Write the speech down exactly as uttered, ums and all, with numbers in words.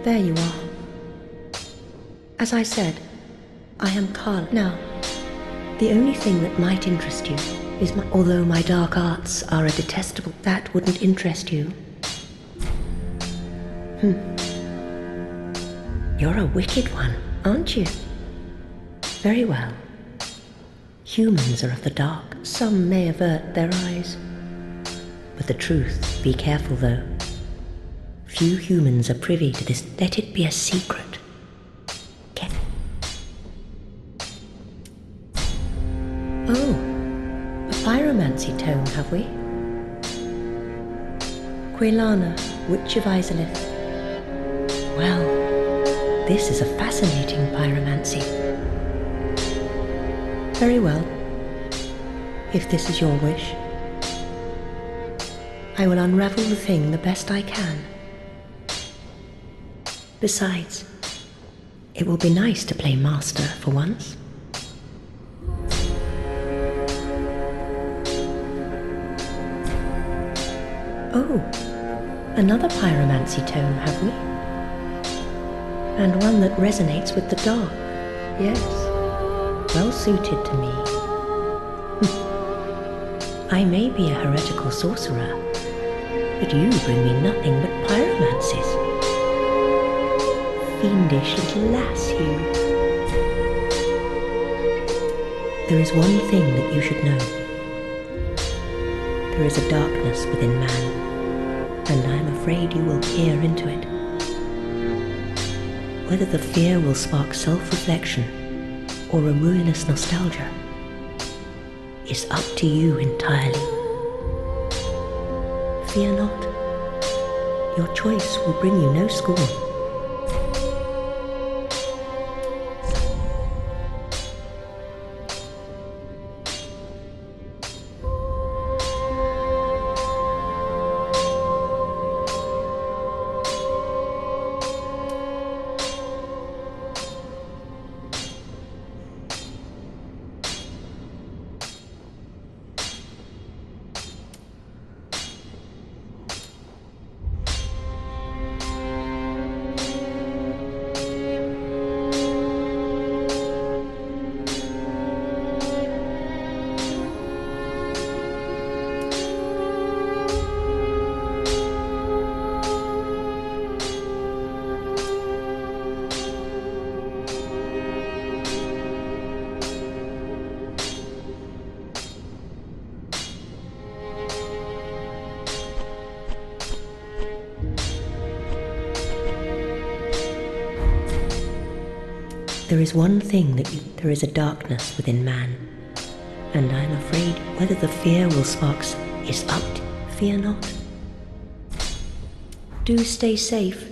there you are. As I said, I am Carl. Now, the only thing that might interest you is my... Although my dark arts are a detestable... That wouldn't interest you. Hmm. You're a wicked one, aren't you? Very well. Humans are of the dark. Some may avert their eyes. But the truth, be careful though. Few humans are privy to this. Let it be a secret. Get... Oh, a pyromancy tome, have we? Quelana, Witch of Izalith. Well, this is a fascinating pyromancy. Very well. If this is your wish, I will unravel the thing the best I can. Besides, it will be nice to play master for once. Oh, another pyromancy tome, have we? And one that resonates with the dark, yes. Well suited to me. I may be a heretical sorcerer, but you bring me nothing but pyromancies. Fiendish little lass, you. There is one thing that you should know. There is a darkness within man, and I am afraid you will peer into it. Whether the fear will spark self-reflection or a ruinous nostalgia is up to you entirely. Fear not. Your choice will bring you no scorn. There is one thing that you, there is a darkness within man, and I am afraid whether the fear will spark is up to, fear not. Do stay safe.